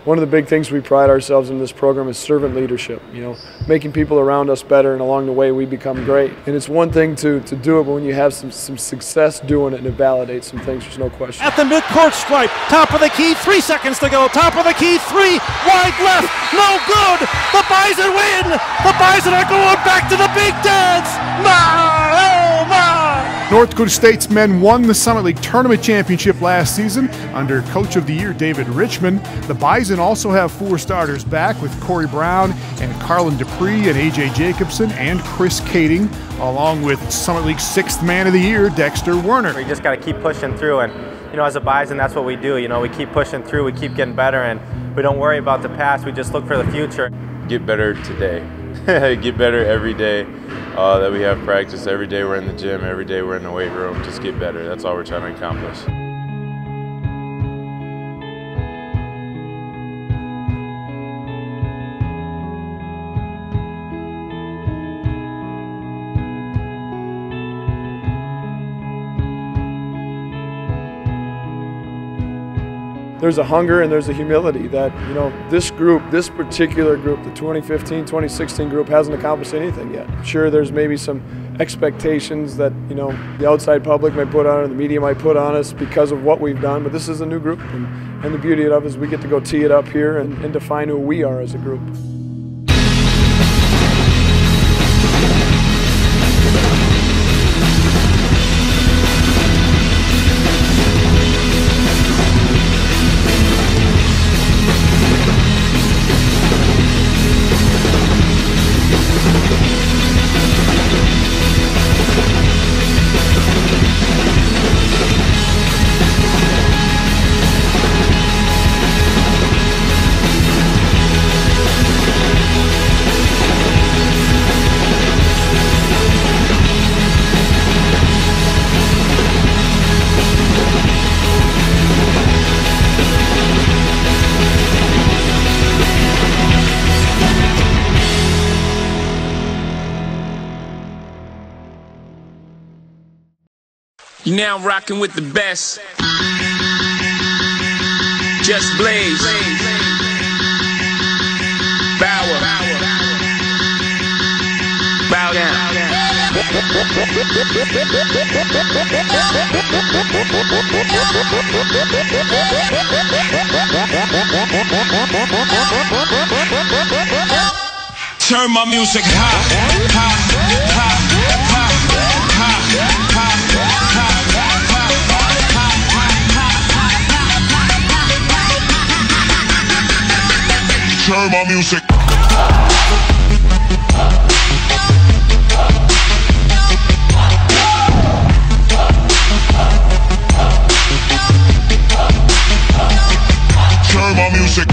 One of the big things we pride ourselves in this program is servant leadership, making people around us better, and along the way we become great. And it's one thing to do it, but when you have some success doing it and it validates some things, there's no question. At the midcourt stripe, top of the key, 3 seconds to go, top of the key, 3, wide left, no good! The Bison win! The Bison are going back to the big dance! North Dakota State's men won the Summit League Tournament Championship last season under Coach of the Year David Richmond. The Bison also have 4 starters back with Corey Brown and Carlin Dupree and A.J. Jacobson and Chris Kading, along with Summit League's 6th Man of the Year, Dexter Werner. We just got to keep pushing through, and as a Bison, that's what we do. We keep pushing through, we keep getting better, and we don't worry about the past, we just look for the future. Get better today. Get better every day that we have practice. Every day we're in the gym, every day we're in the weight room. Just get better. That's all we're trying to accomplish. There's a hunger and there's a humility that, this particular group, the 2015, 2016 group, hasn't accomplished anything yet. Sure, there's maybe some expectations that, the outside public might put on, or the media might put on us because of what we've done, but this is a new group, and the beauty of it is we get to go tee it up here and define who we are as a group. You're now rocking with the best. Just Blaze. Bower. Bow down. Turn my music high, high, high, high, high, high. Turn my music. Turn my music.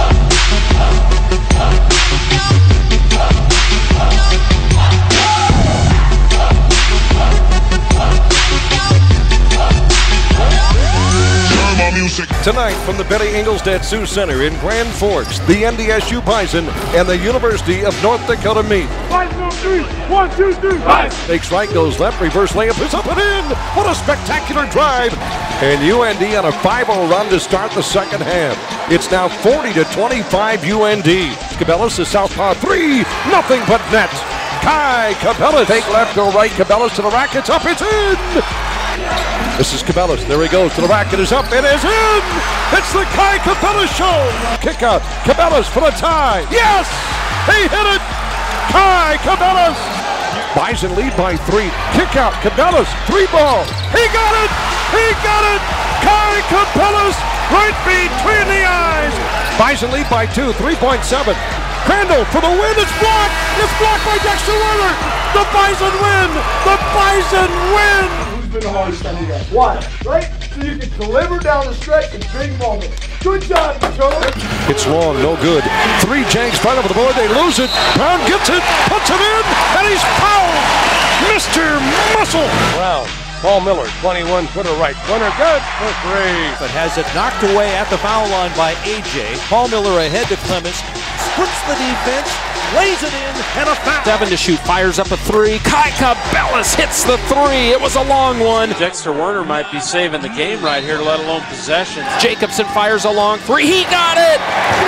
Tonight from the Betty Ingolstadt Sioux Center in Grand Forks, the NDSU Bison and the University of North Dakota meet. Bison on 3, 1, 2, 3, Bison! Takes right, goes left, reverse layup is up and in! What a spectacular drive! And UND on a 5-0 run to start the second half. It's now 40-25 UND. Cabela's the southpaw 3, nothing but net. Kai Cabela's, take left, go right, Cabela's to the rack, it's up, it's in! This is Cabela's. There he goes to the rack. It is up. It is in. It's the Kai Cabela's show. Kick out. Cabela's for the tie. Yes! He hit it. Kai Cabela's. Bison lead by 3. Kick out. Cabela's 3-ball. He got it. He got it. Kai Cabela's right between the eyes. Bison lead by 2. 3.7. Crandall for the win. It's blocked. It's blocked by Dexter Werner. The Bison win. The Bison win. Been the hardest on you guys. Why? Right? So you can deliver down the stretch in big moments. Good job, Dakota. It's long, no good. 3 Janks right over the board. They lose it. Brown gets it, puts it in, and he's fouled. Mr. Muscle. Brown. Paul Miller, 21, put her right corner, good for 3. But has it knocked away at the foul line by A.J. Paul Miller ahead to Clements, splits the defense, lays it in, and a foul. 7 to shoot, fires up a 3. Kai Cabela's hits the 3. It was a long one. Dexter Werner might be saving the game right here, let alone possessions. Jacobson fires a long 3. He got it!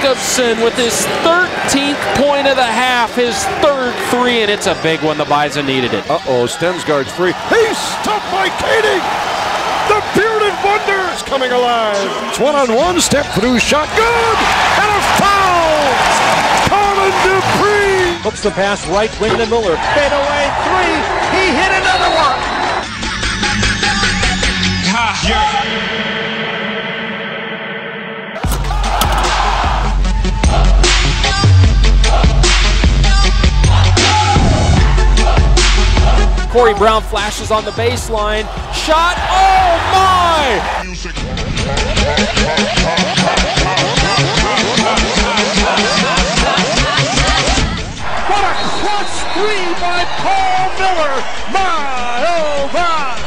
Jacobson with his 13th point of the half, his third three, and it's a big one. The Bison needed it. Uh-oh, Stensgaard's free. He's stopped by Kading! The bearded wonder is coming alive. It's one-on-one, step through shot, good! And a foul! Colin Dupree! Hooks the pass right wing to Miller. Fade away three. He hit another one. Corey Brown flashes on the baseline. Shot. Oh my! What a clutch three by Paul Miller! My, oh my!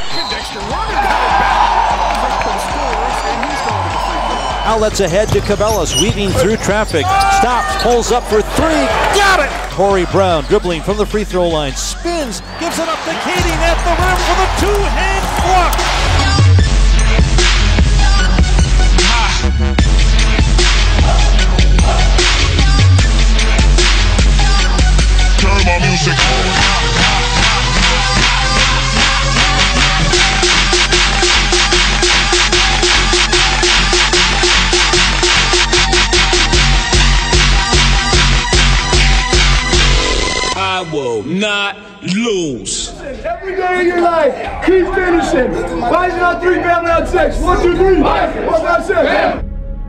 Outlets ahead to Cabela's, weaving through traffic. Stops, pulls up for three. Got it! Corey Brown dribbling from the free throw line. Spins, gives it up to Kading at the rim for the two-hand block. Turn my music I will not lose. Every day of your life, keep finishing. Bison on three, family on six. 1, 2, 3. 1, 5, 6.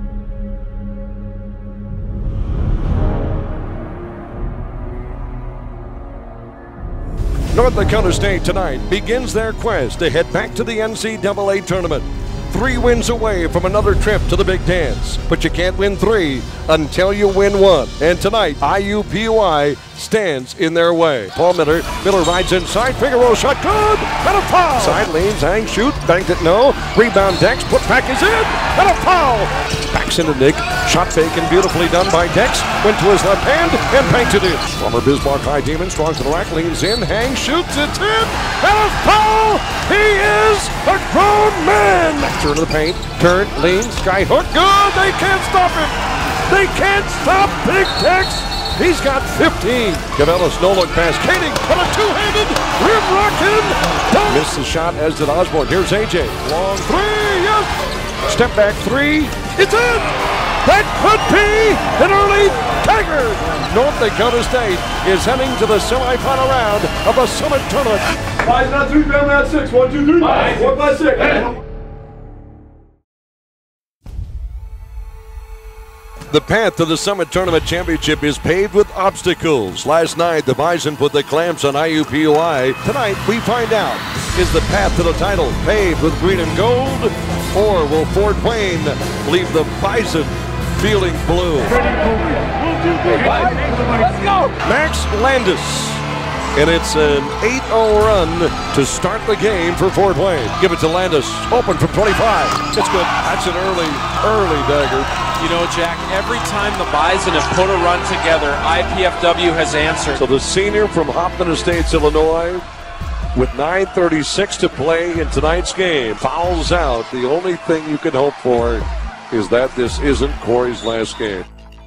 North Dakota State tonight begins their quest to head back to the NCAA tournament. 3 wins away from another trip to the Big Dance, but you can't win 3 until you win 1. And tonight, IUPUI stands in their way. Paul Miller rides inside, Figueroa shot good, and a foul. Side leans, hang, shoot, banked it, no. Rebound Dex, put back is in, and a foul. Backs into Nick, shot fake and beautifully done by Dex, went to his left hand and banked it in. Former Bismarck High Demon, strong to the rack, leans in, hang, shoots, it's in, and a foul. He is a grown man. Turn to the paint, turn, leans, sky hook, good, they can't stop him. They can't stop Big Dex. He's got 15. Cabela's no-look pass. Kading on a two-handed rim rockin'. Missed the shot, as did Osborne. Here's AJ. Long three, yes. Step back three. It's in. That could be an early Tiger. North Dakota State is heading to the semifinal round of the Summit Tournament. Bison on three, family on six. 1, 2, 3. 1, 5, 6. The path to the Summit Tournament Championship is paved with obstacles. Last night, the Bison put the clamps on IUPUI. Tonight, we find out, is the path to the title paved with green and gold, or will Fort Wayne leave the Bison feeling blue? Let's go! Max Landis. And it's an 8-0 run to start the game for Fort Wayne. Give it to Landis, open from 25. It's good. That's an early dagger. You know, Jack, every time the Bison have put a run together, IPFW has answered. So the senior from Hoffman Estates, Illinois, with 9:36 to play in tonight's game, fouls out. The only thing you can hope for is that this isn't Corey's last game.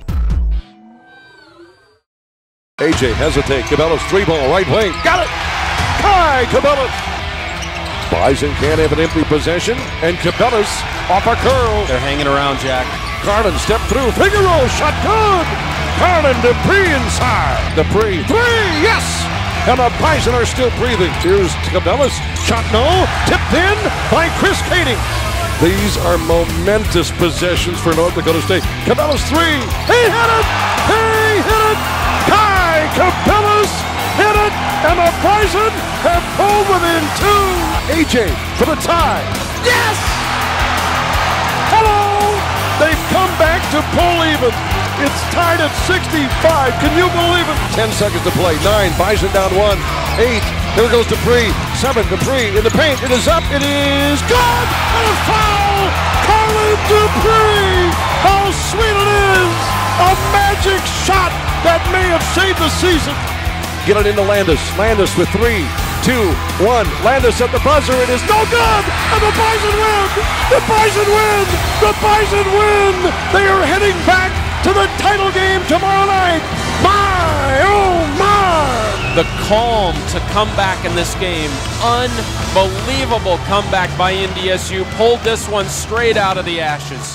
AJ hesitate. Cabela's 3-ball right wing. Got it! Kai Cabela's. Bison can't have an empty possession, and Cabela's off a curl. They're hanging around, Jack. Carlin stepped through. Figueroa shot good. Carlin Dupree inside. Dupree, three, yes! And the Bison are still breathing. Here's Cabela's shot, no. Tipped in by Chris Kading. These are momentous possessions for North Dakota State. Cabela's three. He hit it! He hit it! Kai Cabela's hit it! And the Bison have pulled within 2. AJ for the tie. Yes! Hello! They've come back to pull even. It's tied at 65. Can you believe it? 10 seconds to play. 9. Bison down 1. 8. Here goes Dupree. 7. Dupree in the paint. It is up. It is good. And a foul. Carlin Dupree. How sweet it is. A magic shot that may have saved the season. Get it into Landis. Landis with 3, 2, 1. Landis at the buzzer. It is no good. And the Bison win. The Bison win. The Bison win. They are heading back to the title game tomorrow night. My, oh my! The calm to come back in this game. Unbelievable comeback by NDSU. Pulled this one straight out of the ashes.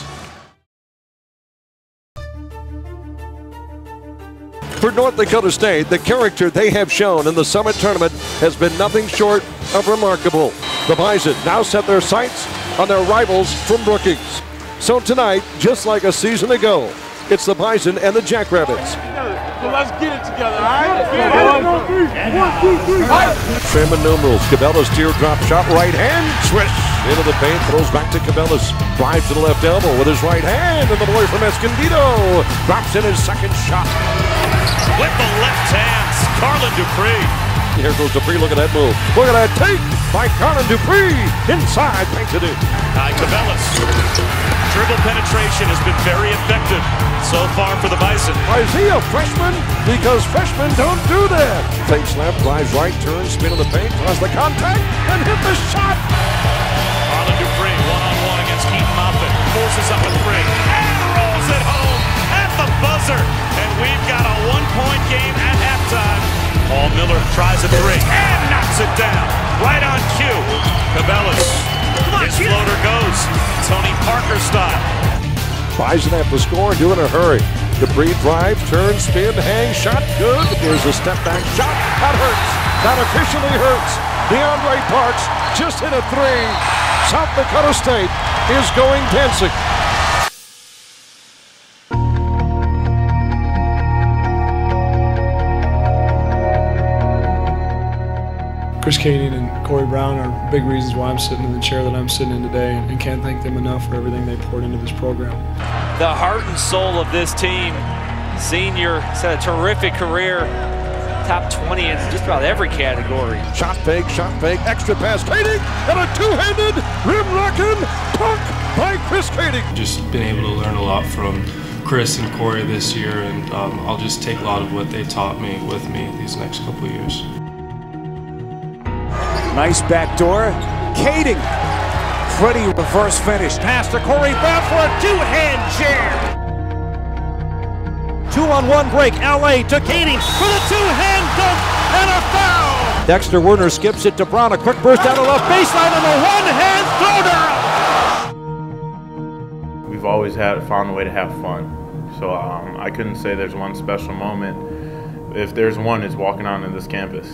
For North Dakota State, the character they have shown in the Summit Tournament has been nothing short of remarkable. The Bison now set their sights on their rivals from Brookings. So tonight, just like a season ago, it's the Bison and the Jackrabbits. So let's get it together, all right? 1, 2, 3. Sherman numerals, Cabela's teardrop shot, right hand, swish into the paint, throws back to Cabela's, drives to the left elbow with his right hand, and the boy from Escondido drops in his second shot. With the left hand, Carlin Dupree. Here goes Dupree, look at that move. Look at that take by Carlin Dupree. Inside, banks it in. Cabela's dribble penetration has been very effective so far for the Bison. Is he a freshman? Because freshmen don't do that. Fakes left, drives right, turns, spin in the paint, draws the contact, and hit the shot. Carlin Dupree, one-on-one against Keaton Moffitt. Forces up a three and rolls it home at the buzzer. And we've got a 1-point game at halftime. Paul Miller tries a three and knocks it down. Right on cue. Cabela's. His floater goes. Tony Parker style. Bison have to score and do it in a hurry. Dupree drives, turns, spin, hang, shot, good. Here's a step back shot. That hurts. That officially hurts. DeAndre Parks just hit a three. South Dakota State is going dancing. Chris Kading and Corey Brown are big reasons why I'm sitting in the chair that I'm sitting in today, and can't thank them enough for everything they poured into this program. The heart and soul of this team. Senior, has had a terrific career. Top 20 in just about every category. Shot fake, extra pass, Kading, and a two-handed rim-rocking punk by Chris Kading. Just been able to learn a lot from Chris and Corey this year, and I'll just take a lot of what they taught me with me these next couple of years. Nice backdoor. Kading. Pretty reverse finish. Pass to Corey Brown for a two-hand jam. 2-on-1 break. LA to Kading for the two-hand dunk and a foul. Dexter Werner skips it to Brown. A quick burst down the left baseline and a one-hand throwdown. We've always found a way to have fun. So I couldn't say there's one special moment. If there's one, it's walking onto this campus.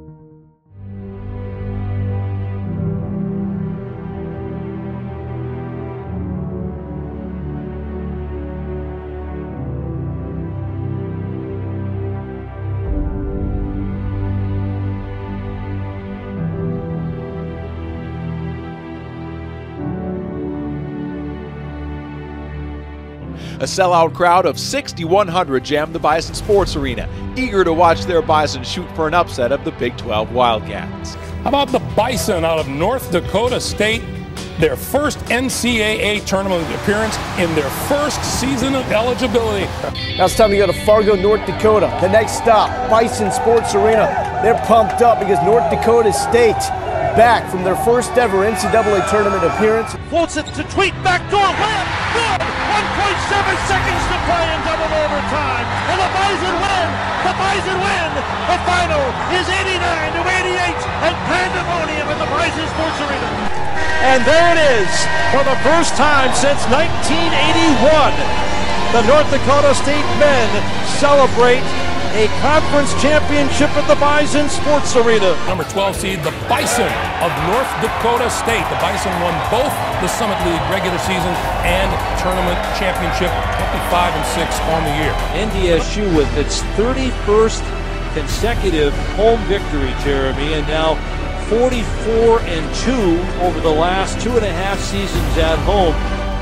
A sellout crowd of 6,100 jammed the Bison Sports Arena, eager to watch their Bison shoot for an upset of the Big 12 Wildcats. How about the Bison out of North Dakota State? Their first NCAA tournament appearance in their first season of eligibility. Now it's time to go to Fargo, North Dakota. The next stop, Bison Sports Arena. They're pumped up because North Dakota State back from their first ever NCAA tournament appearance. Floats it to Tweet, backdoor layup, good! 1.7 seconds to play in double overtime, and the Bison win! The Bison win! The final is 89-88, and pandemonium at the Bison Sports Arena. And there it is, for the first time since 1981, the North Dakota State men celebrate a conference championship at the Bison Sports Arena. Number 12 seed, the Bison of North Dakota State. The Bison won both the Summit League regular season and tournament championship, 25-6 on the year. NDSU with its 31st consecutive home victory, Jeremy, and now 44-2 over the last 2.5 seasons at home.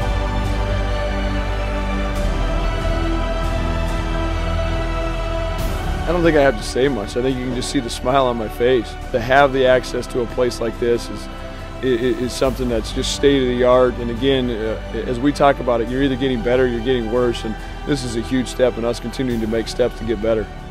I don't think I have to say much. I think you can just see the smile on my face. To have the access to a place like this is something that's just state of the art. And again, as we talk about it, you're either getting better or you're getting worse. And this is a huge step in us continuing to make steps to get better.